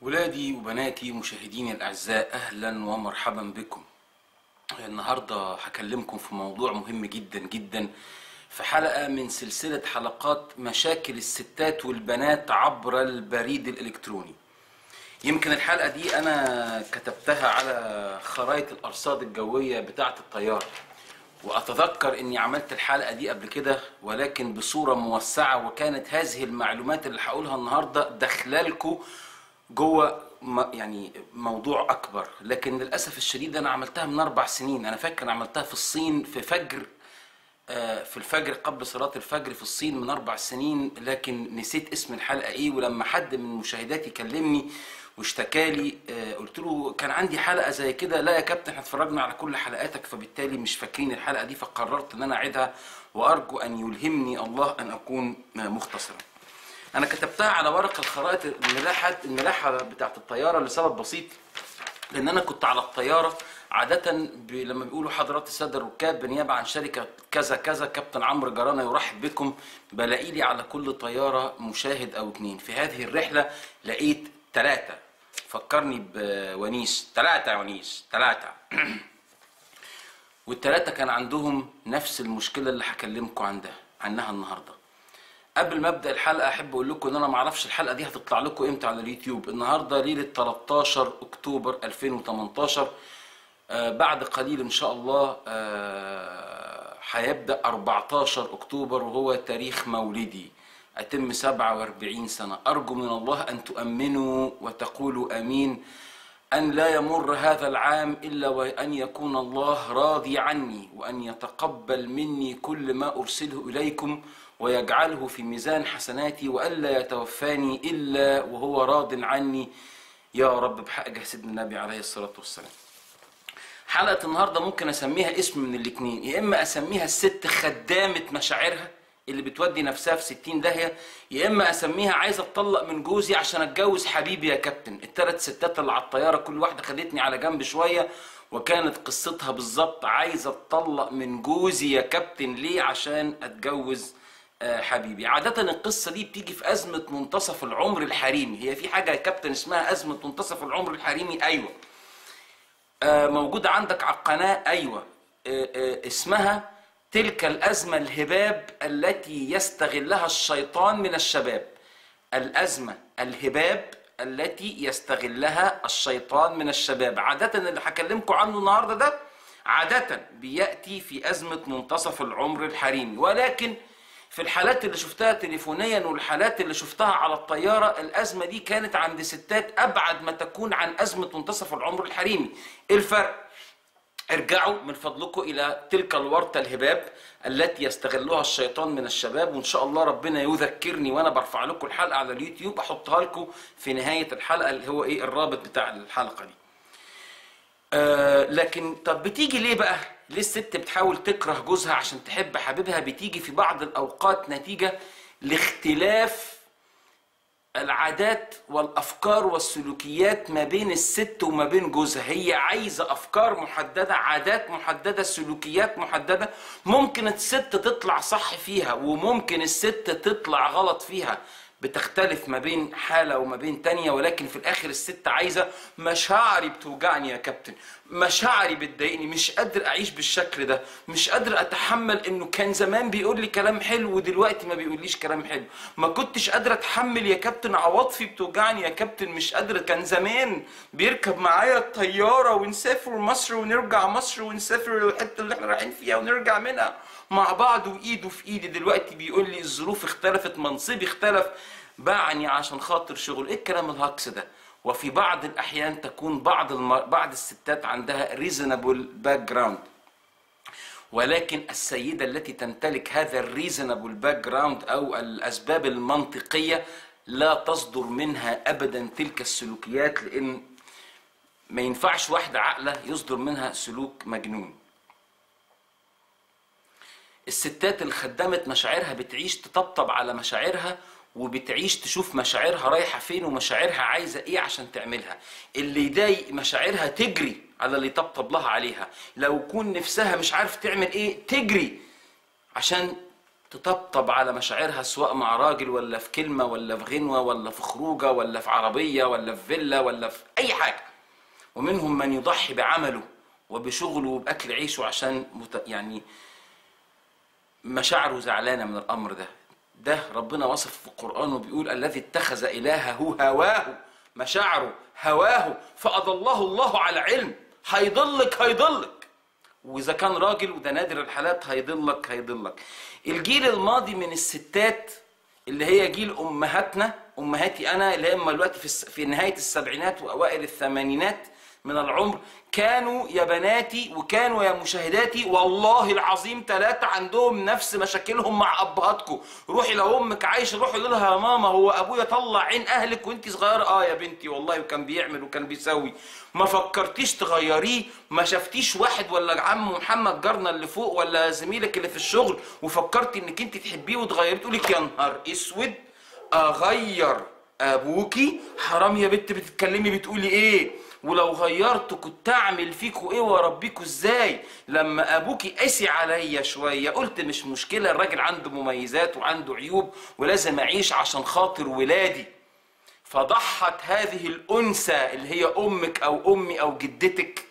ولادي وبناتي ومشاهديني الأعزاء، أهلا ومرحبا بكم. النهاردة هكلمكم في موضوع مهم جدا جدا، في حلقة من سلسلة حلقات مشاكل الستات والبنات عبر البريد الإلكتروني. يمكن الحلقة دي أنا كتبتها على خرائط الأرصاد الجوية بتاعة الطيارة، وأتذكر أني عملت الحلقة دي قبل كده ولكن بصورة موسعة، وكانت هذه المعلومات اللي هقولها النهاردة داخلالكم جوه يعني موضوع اكبر. لكن للاسف الشديد انا عملتها من 4 سنين. انا فاكر عملتها في الصين في فجر، في الفجر قبل صلاة الفجر في الصين من 4 سنين، لكن نسيت اسم الحلقة ايه. ولما حد من مشاهداتي كلمني واشتكالي قلت له كان عندي حلقة زي كده. لا يا كابتن، احنا اتفرجنا على كل حلقاتك، فبالتالي مش فاكرين الحلقة دي، فقررت ان انا اعيدها، وارجو ان يلهمني الله ان اكون مختصرا. انا كتبتها على ورق الخرائط الملاحه بتاعت الطياره لسبب بسيط، لان انا كنت على الطياره عاده لما بيقولوا حضرات الساده الركاب بنيابه عن شركه كذا كذا كابتن عمرو جرانا يرحب بكم، بلاقي لي على كل طياره مشاهد او 2. في هذه الرحله لقيت 3. فكرني بونيس، 3 يا ونيس، 3. وال3 كان عندهم نفس المشكله اللي هكلمكم عنها النهارده. قبل ما ابدا الحلقه احب اقول لكم ان انا ما اعرفش الحلقه دي هتطلع لكم امتى على اليوتيوب. النهارده ليله 13 اكتوبر 2018. بعد قليل ان شاء الله هيبدا 14 اكتوبر وهو تاريخ مولدي، اتم 47 سنه. ارجو من الله ان تؤمنوا وتقولوا امين، أن لا يمر هذا العام إلا وأن يكون الله راضي عني، وأن يتقبل مني كل ما أرسله إليكم ويجعله في ميزان حسناتي، وألا يتوفاني إلا وهو راض عني يا رب، بحق سيدنا النبي عليه الصلاة والسلام. حلقة النهاردة ممكن أسميها اسم من الاتنين، يا إما أسميها الست خدامة مشاعرها اللي بتودي نفسها في 60 داهية، يا اما اسميها عايزه اتطلق من جوزي عشان اتجوز حبيبي يا كابتن. ال3 ستات اللي على الطياره كل واحده خدتني على جنب شويه، وكانت قصتها بالظبط عايزه اتطلق من جوزي يا كابتن. ليه؟ عشان اتجوز حبيبي. عاده القصه دي بتيجي في ازمه منتصف العمر الحريمي. هي في حاجه يا كابتن اسمها ازمه منتصف العمر الحريمي؟ ايوه. موجوده عندك على القناه؟ ايوه. اسمها تلك الأزمة الهباب التي يستغلها الشيطان من الشباب. الأزمة الهباب التي يستغلها الشيطان من الشباب. عادة اللي هكلمكم عنه النهاردة ده عادة بيأتي في أزمة منتصف العمر الحريمي، ولكن في الحالات اللي شفتها تليفونيا والحالات اللي شفتها على الطيارة، الأزمة دي كانت عند ستات أبعد ما تكون عن أزمة منتصف العمر الحريمي. إيه الفرق؟ ارجعوا من فضلكم الى تلك الورطة الهباب التي يستغلها الشيطان من الشباب، وان شاء الله ربنا يذكرني وانا برفع لكم الحلقة على اليوتيوب، احطها لكم في نهاية الحلقة اللي هو ايه الرابط بتاع الحلقة دي. لكن طب بتيجي ليه بقى؟ ليه الست بتحاول تكره جوزها عشان تحب حبيبها؟ بتيجي في بعض الاوقات نتيجة لاختلاف العادات والافكار والسلوكيات ما بين الست وما بين جوزها. هي عايزه افكار محدده، عادات محدده، سلوكيات محدده. ممكن الست تطلع صح فيها وممكن الست تطلع غلط فيها، بتختلف ما بين حالة وما بين تانية، ولكن في الآخر الست عايزة. مشاعري بتوجعني يا كابتن، مشاعري بتضايقني، مش قادر أعيش بالشكل ده، مش قادر أتحمل إنه كان زمان بيقول لي كلام حلو ودلوقتي ما بيقوليش كلام حلو. ما كنتش قادر أتحمل يا كابتن، عواطفي بتوجعني يا كابتن، مش قادر. كان زمان بيركب معايا الطيارة ونسافر مصر ونرجع مصر ونسافر الحتة اللي احنا رايحين فيها ونرجع منها مع بعض وإيده في إيدي. دلوقتي بيقول لي الظروف اختلفت، منصبي اختلف، باعني عشان خاطر شغل. ايه الكلام الهكس ده؟ وفي بعض الأحيان تكون بعض الستات عندها reasonable background، ولكن السيدة التي تمتلك هذا الريزونابل باك جراوند أو الأسباب المنطقية لا تصدر منها أبدا تلك السلوكيات، لأن ما ينفعش واحدة عاقلة يصدر منها سلوك مجنون. الستات اللي خدمت مشاعرها بتعيش تطبطب على مشاعرها، وبتعيش تشوف مشاعرها رايحة فين ومشاعرها عايزة ايه عشان تعملها. اللي يضايق مشاعرها تجري على اللي يطبطب لها عليها. لو يكون نفسها مش عارف تعمل ايه تجري عشان تطبطب على مشاعرها، سواء مع راجل ولا في كلمة ولا في غنوة ولا في خروجة ولا في عربية ولا في فيلا ولا في أي حاجة. ومنهم من يضحي بعمله وبشغله وبأكل عيشه عشان يعني مشاعره زعلانة من الأمر ده. ده ربنا وصف في القرآن وبيقول الذي اتخذ إلهه هواه، مشاعره هواه فأضله الله على علم. هيضلك. وإذا كان راجل، وده نادر الحالات، هيضلك. الجيل الماضي من الستات اللي هي جيل أمهاتنا، أمهاتي أنا، اللي هم دلوقتي في نهاية السبعينات وأوائل الثمانينات من العمر، كانوا يا بناتي وكانوا يا مشاهداتي والله العظيم 3 عندهم نفس مشاكلهم مع ابهاتكم. روحي لو امك عايشه روحي قولي لها يا ماما هو ابويا طلع عين اهلك وانت صغيره. يا بنتي والله وكان بيعمل وكان بيسوي. ما فكرتيش تغيريه؟ ما شفتيش واحد ولا عم محمد جارنا اللي فوق ولا زميلك اللي في الشغل وفكرتي انك انت تحبيه وتغيريه؟ تقولي يا نهار اسود اغير ابوكي؟ حرام يا بنت بتتكلمي بتقولي ايه؟ ولو غيرت كنت اعمل فيكوا ايه واربيكوا ازاي؟ لما ابوكي قاسي عليا شويه قلت مش مشكله، الراجل عنده مميزات وعنده عيوب ولازم اعيش عشان خاطر ولادي. فضحت هذه الانثى اللي هي امك او امي او جدتك،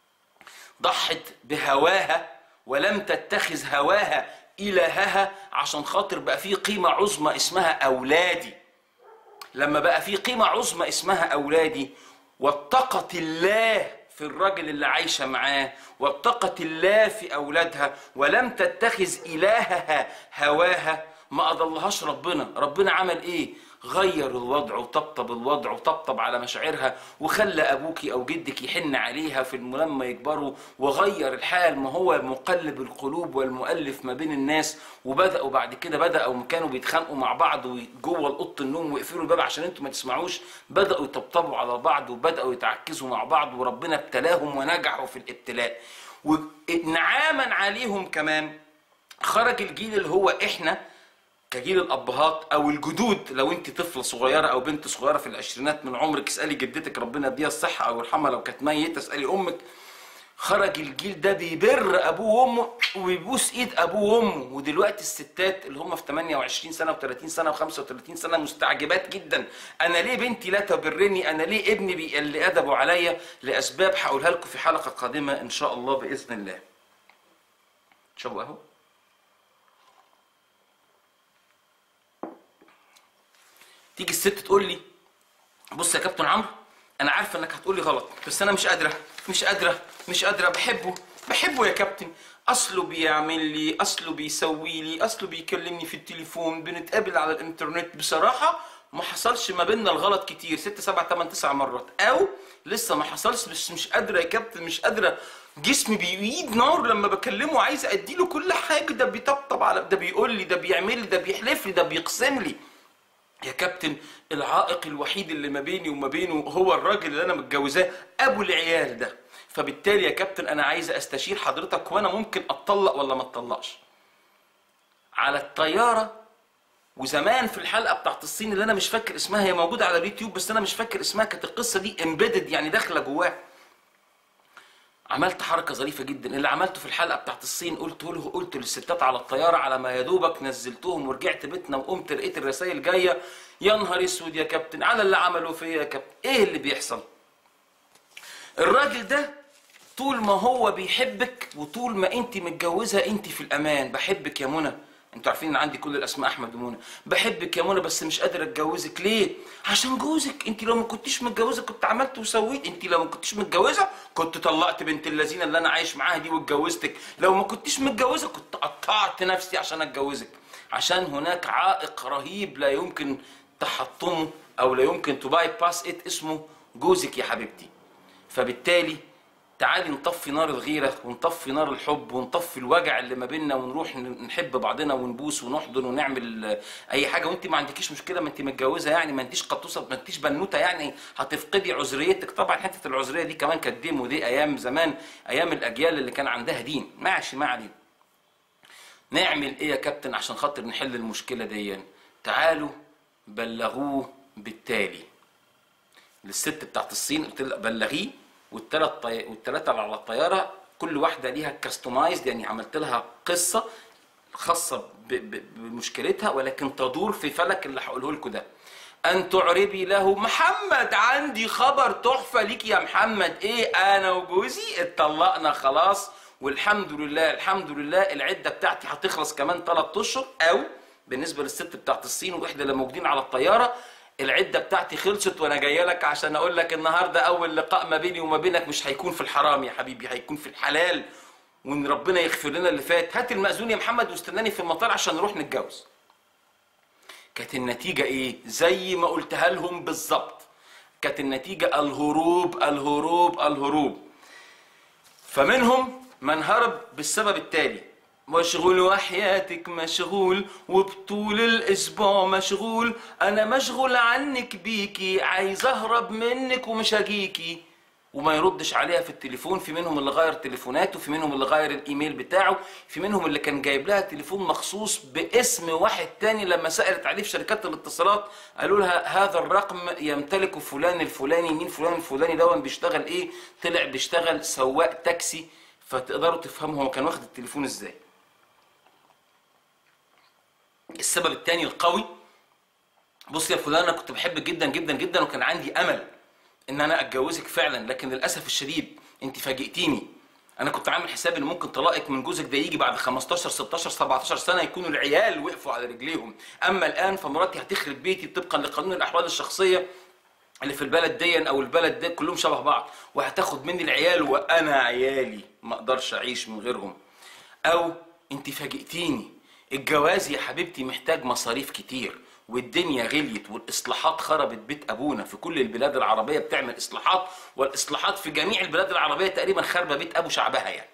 ضحت بهواها ولم تتخذ هواها الهها عشان خاطر بقى في قيمه عظمى اسمها اولادي. لما بقى في قيمه عظمى اسمها اولادي واتقت الله في الراجل اللي عايشة معاه، واتقت الله في أولادها، ولم تتخذ إلهها هواها، ما أضلهاش ربنا عمل إيه؟ غير الوضع وطبطب الوضع وطبطب على مشاعرها وخلى أبوكي أو جدك يحن عليها في لما يكبروا، وغير الحال. ما هو مقلب القلوب والمؤلف ما بين الناس. وبدأوا بعد كده بدأوا كانوا بيتخانقوا مع بعض جوه الأوضة النوم ويقفلوا الباب عشان انتوا ما تسمعوش، بدأوا يطبطبوا على بعض وبدأوا يتعكزوا مع بعض، وربنا ابتلاهم ونجحوا في الابتلاء. ونعاما عليهم كمان خرج الجيل اللي هو احنا كجيل الابهات او الجدود. لو انت طفله صغيره او بنت صغيره في العشرينات من عمرك اسالي جدتك ربنا يديها الصحه او يرحمها، لو كانت ميته اسالي امك. خرج الجيل ده بيبر ابوه وامه وبيبوس ايد ابوه وامه. ودلوقتي الستات اللي هم في 28 سنه و30 سنه و35 سنه مستعجبات جدا. انا ليه بنتي لا تبرني؟ انا ليه ابني بيقل ادبه عليا؟ لاسباب هقولها لكم في حلقه قادمه ان شاء الله باذن الله. شوفوا اهو. تيجي الست تقول لي بص يا كابتن عمرو انا عارفه انك هتقول لي غلط بس انا مش قادره بحبه يا كابتن. اصله بيعمل لي، اصله بيسوي لي، اصله بيكلمني في التليفون، بنتقابل على الانترنت. بصراحه ما حصلش ما بيننا الغلط كتير 6 7 8 9 مرات، او لسه ما حصلش بس مش قادره يا كابتن، مش قادره. جسمي بيقيد نار لما بكلمه، عايزه اديله كل حاجه. ده بيطبطب على ده، بيقول لي، ده بيعمل لي، ده بيحلف لي، ده بيقسم لي. يا كابتن العائق الوحيد اللي ما بيني وما بينه هو الراجل اللي انا متجوزاه، ابو العيال ده. فبالتالي يا كابتن انا عايزه استشير حضرتك، وانا ممكن اتطلق ولا ما اتطلقش؟ على الطياره. وزمان في الحلقه بتاعت الصين اللي انا مش فاكر اسمها، هي موجوده على اليوتيوب بس انا مش فاكر اسمها، كانت القصه دي امبيدد يعني داخله جواها. عملت حركه ظريفه جدا. اللي عملته في الحلقه بتاعت الصين قلت للستات على الطياره على ما يدوبك نزلتهم ورجعت بيتنا وقمت لقيت الرسائل جايه. يا نهار اسود يا كابتن على اللي عملوا فيا يا كابتن. ايه اللي بيحصل؟ الراجل ده طول ما هو بيحبك وطول ما انت متجوزه انت في الامان. بحبك يا منى، انتوا عارفين ان عندي كل الاسماء احمد ومنى. بحبك يا منى بس مش قادر اتجوزك. ليه؟ عشان جوزك. انت لو ما كنتيش متجوزه كنت عملت وسويت. انت لو ما كنتيش متجوزه كنت طلقت بنت اللذينه اللي انا عايش معاها دي واتجوزتك. لو ما كنتيش متجوزه كنت قطعت نفسي عشان اتجوزك. عشان هناك عائق رهيب لا يمكن تحطمه او لا يمكن تباي باس ات، اسمه جوزك يا حبيبتي. فبالتالي تعالي نطفي نار الغيرة ونطفي نار الحب ونطفي الوجع اللي ما بيننا ونروح نحب بعضنا ونبوس ونحضن ونعمل اي حاجه. وانت ما عندكيش مشكله، ما انت متجوزه يعني، ما انتيش قطوسه، ما انتيش بنوته يعني هتفقدي عذريتك. طبعا حته العذريه دي كمان كانت ديم، ودي ايام زمان، ايام الاجيال اللي كان عندها دين. ماشي ما علينا. نعمل ايه يا كابتن عشان خاطر نحل المشكله دي؟ تعالوا بلغوه بالتالي. للست بتاعت الصين قلت لها بلغيه، والثلاثه اللي على الطياره كل واحده ليها كاستمايزد، يعني عملت لها قصه خاصه بمشكلتها، ولكن تدور في فلك اللي هقوله لكم ده. أن تعربي له: محمد عندي خبر تحفة ليك يا محمد. إيه؟ أنا وجوزي اتطلقنا خلاص والحمد لله الحمد لله، العدة بتاعتي هتخلص كمان 3 أشهر. أو بالنسبة للست بتاعت الصين وإحدى اللي موجودين على الطيارة: العدة بتاعتي خلصت وأنا جاية لك عشان أقول لك النهاردة أول لقاء ما بيني وما بينك مش هيكون في الحرام يا حبيبي، هيكون في الحلال، وإن ربنا يغفر لنا اللي فات. هات المأذون يا محمد واستناني في المطار عشان نروح نتجوز. كانت النتيجة إيه؟ زي ما قلتها لهم بالظبط. كانت النتيجة الهروب الهروب الهروب. فمنهم من هرب بالسبب التالي: مشغول وحياتك مشغول، وبطول الاسبوع مشغول، انا مشغول عنك بيكي، عايز اهرب منك ومش هجيكي. وما يردش عليها في التليفون. في منهم اللي غير تليفوناته، في منهم اللي غير الايميل بتاعه، في منهم اللي كان جايب لها تليفون مخصوص باسم واحد تاني. لما سألت عليه في شركات الاتصالات قالوا لها هذا الرقم يمتلكه فلان الفلاني. مين فلان الفلاني ده؟ بيشتغل ايه؟ طلع بيشتغل سواق تاكسي. فتقدروا تفهموا هو كان واخد التليفون ازاي. السبب الثاني القوي: بص يا فلان، انا كنت بحبك جدا جدا جدا وكان عندي امل ان انا اتجوزك فعلا، لكن للاسف الشديد انت فاجئتيني. انا كنت عامل حساب ان ممكن طلاقك من جوزك ده يجي بعد 15 16 17 سنه، يكونوا العيال وقفوا على رجليهم. اما الان فمراتي هتخرب بيتي طبقا لقانون الاحوال الشخصيه اللي في البلد دي او البلد ده كلهم شبه بعض، وهتاخد مني العيال وانا عيالي ما اقدرش اعيش من غيرهم. او انت فاجئتيني، الجواز يا حبيبتي محتاج مصاريف كتير، والدنيا غليت، والاصلاحات خربت بيت ابونا. في كل البلاد العربيه بتعمل اصلاحات، والاصلاحات في جميع البلاد العربيه تقريبا خربه بيت ابو شعبها يعني.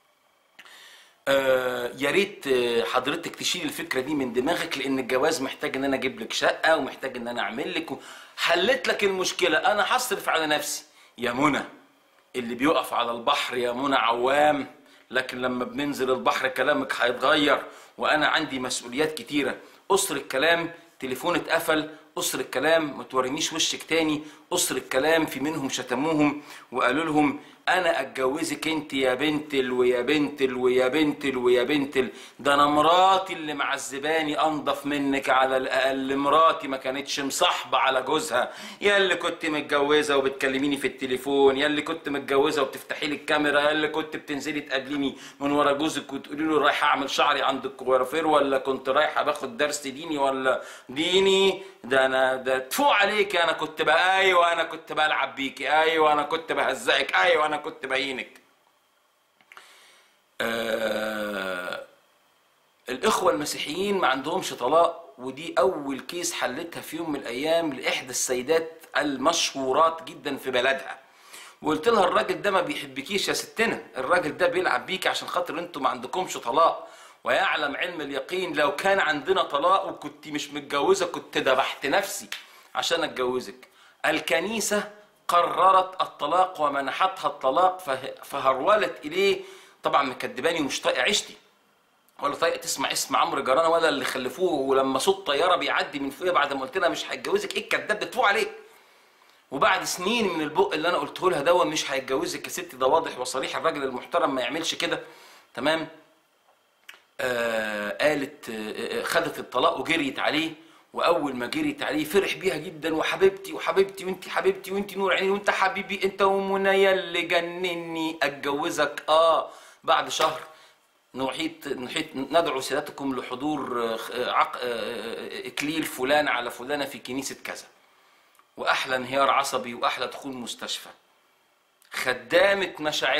يا ريت حضرتك تشيل الفكره دي من دماغك، لان الجواز محتاج ان انا اجيب لك شقه، ومحتاج ان انا اعمل لك حلت لك المشكله، انا هصرف على نفسي. يا منى، اللي بيقف على البحر يا منى عوام، لكن لما بننزل البحر كلامك هيتغير، وانا عندي مسؤوليات كتيره. قصر الكلام: تليفون اتقفل. قصر الكلام: ما تورينيش وشك تاني. قصر الكلام: في منهم شتموهم وقالوا لهم انا اتجوزك انت يا بنتل ويا بنتل ويا بنتل ويا بنتل، ده انا مراتي اللي معذباني انضف منك على الاقل. مراتي ما كانتش مصاحبه على جوزها. يا اللي كنت متجوزه وبتكلميني في التليفون، يا اللي كنت متجوزه وبتفتحي لي الكاميرا، يا اللي كنت بتنزلي تقابليني من ورا جوزك وتقولي له رايحه اعمل شعري عند الكوافير، ولا كنت رايحه باخد درس ديني ولا ديني، ده انا ده تفوق عليك. انا كنت بقى ايوه انا كنت بلعب بيكي، ايوه انا كنت بهزقك، ايوه انا كنت بهينك. الاخوه المسيحيين ما عندهمش طلاق، ودي اول كيس حلتها في يوم من الايام لاحدى السيدات المشهورات جدا في بلدها. وقلت لها الراجل ده ما بيحبكيش يا ستنا، الراجل ده بيلعب بيكي عشان خاطر انتوا ما عندكمش طلاق، ويعلم علم اليقين لو كان عندنا طلاق وكنت مش متجوزه كنت ذبحت نفسي عشان اتجوزك. الكنيسه قررت الطلاق ومنحتها الطلاق، فهرولت اليه. طبعا مكدباني ومش طايقه عيشتي، ولا طايقه تسمع اسم عمرو جرانه ولا اللي خلفوه. ولما صوت طياره بيعدي من فوقيا بعد ما قلت لها مش هتجوزك، ايه الكداب ده تفوق عليك. وبعد سنين من البق اللي انا قلته لها ده مش هيتجوزك يا ستي، ده واضح وصريح، الراجل المحترم ما يعملش كده، تمام. قالت خدت الطلاق وجريت عليه. واول ما جريت عليه فرح بيها جدا: وحبيبتي وحبيبتي وانت حبيبتي وانت نور عيني وانت حبيبي انت ومنى اللي جنني، اتجوزك. بعد شهر نحيط ندعو سيادتكم لحضور اكليل فلان على فلانه في كنيسه كذا، واحلى انهيار عصبي واحلى دخول مستشفى. خدامه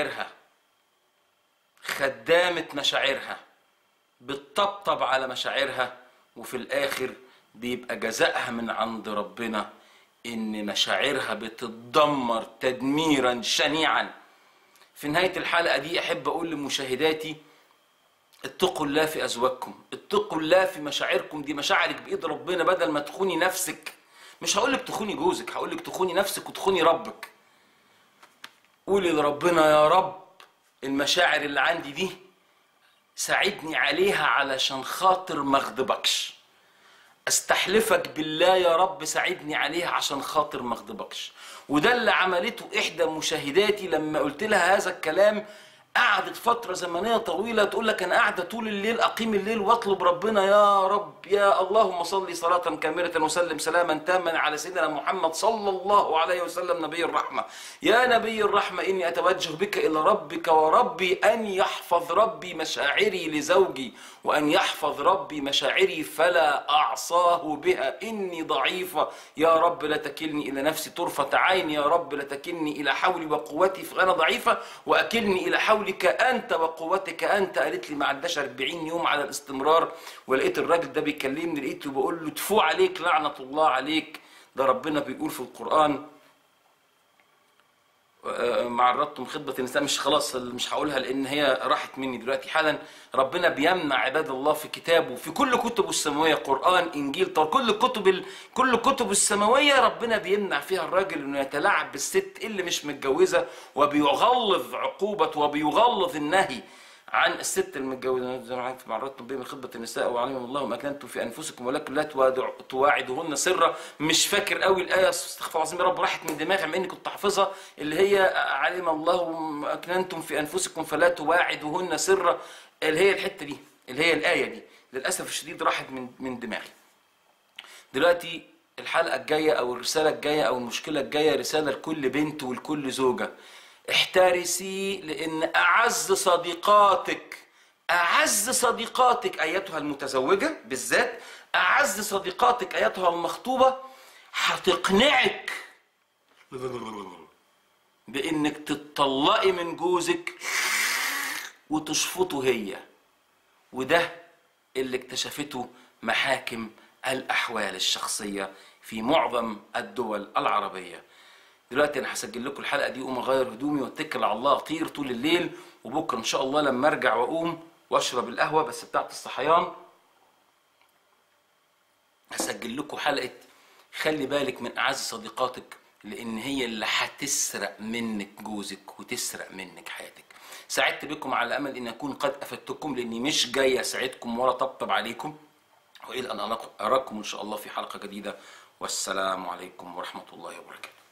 مشاعرها بتطبطب على مشاعرها، وفي الاخر بيبقى جزائها من عند ربنا ان مشاعرها بتتدمر تدميرا شنيعا. في نهاية الحلقة دي احب اقول لمشاهداتي: اتقوا الله في ازواجكم، اتقوا الله في مشاعركم، دي مشاعرك بايد ربنا. بدل ما تخوني نفسك، مش هقولك تخوني جوزك، هقولك تخوني نفسك وتخوني ربك. قولي لربنا: يا رب المشاعر اللي عندي دي ساعدني عليها علشان خاطر ما اغضبكش، استحلفك بالله يا رب ساعدني عليها عشان خاطر ما اغضبكش. وده اللي عملته احدى مشاهداتي لما قلت لها هذا الكلام. قعدت فترة زمنية طويلة تقول لك أنا قاعدة طول الليل أقيم الليل وأطلب ربنا يا رب يا اللهم صل صلاة كاملة وسلم سلاما تاما على سيدنا محمد صلى الله عليه وسلم نبي الرحمة. يا نبي الرحمة إني أتوجه بك إلى ربك وربي أن يحفظ ربي مشاعري لزوجي وأن يحفظ ربي مشاعري فلا أعصاه بها إني ضعيفة يا رب لا تكلني إلى نفسي طرفة عين يا رب لا تكلني إلى حولي وقوتي فأنا ضعيفة وأكلني إلى حولك أنت وقوتك أنت. قالت لي ما عداش 40 يوم على الاستمرار ولقيت الراجل ده بيكلمني، لقيته بقول له تفو عليك لعنة الله عليك. ده ربنا بيقول في القرآن مع عرضتم خطبة النساء، مش خلاص مش هقولها لأن هي راحت مني دلوقتي حالا. ربنا بيمنع عباد الله في كتابه في كل كتبه السماوية، قرآن إنجيل طب كل كتب السماوية ربنا بيمنع فيها الراجل إنه يتلاعب بالست اللي مش متجوزة، وبيغلظ عقوبة وبيغلظ النهي عن الست المتجوزة زي ما عرفتم معرضتم به من خطبة النساء وعلمهم الله ما أكننتم في أنفسكم ولكن لا تواعدوهن سرا. مش فاكر قوي الآية استغفر الله العظيم يا رب راحت من دماغي مع إني كنت حافظها، اللي هي علم الله ما أكننتم في أنفسكم فلا تواعدوهن سرا، اللي هي الحتة دي اللي هي الآية دي للأسف الشديد راحت من دماغي. دلوقتي الحلقة الجاية أو الرسالة الجاية أو المشكلة الجاية رسالة لكل بنت ولكل زوجة. احترسي لأن أعز صديقاتك أيتها المتزوجة بالذات، أعز صديقاتك أيتها المخطوبة هتقنعك بأنك تتطلقي من جوزك وتشفطه هي، وده اللي اكتشفته محاكم الأحوال الشخصية في معظم الدول العربية. دلوقتي انا هسجل لكم الحلقه دي، اقوم اغير هدومي واتكل على الله اطير طول الليل، وبكره ان شاء الله لما ارجع واقوم واشرب القهوه بس بتاعت الصحيان هسجل لكم حلقه خلي بالك من اعز صديقاتك، لان هي اللي هتسرق منك جوزك وتسرق منك حياتك. سعدت بكم على امل ان اكون قد افدتكم، لاني مش جاي اساعدكم ولا طبطب عليكم، والى ان اراكم ان شاء الله في حلقه جديده، والسلام عليكم ورحمه الله وبركاته.